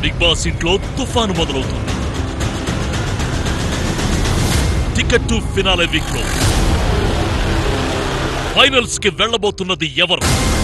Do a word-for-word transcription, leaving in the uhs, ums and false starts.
Big boss ఇంట్లో తుఫాను మొదలవుతుంది. టికెట్ టు ఫినాలే వీక్ లో ఫైనల్స్ కి వెళ్లబోతున్నది ఎవరు?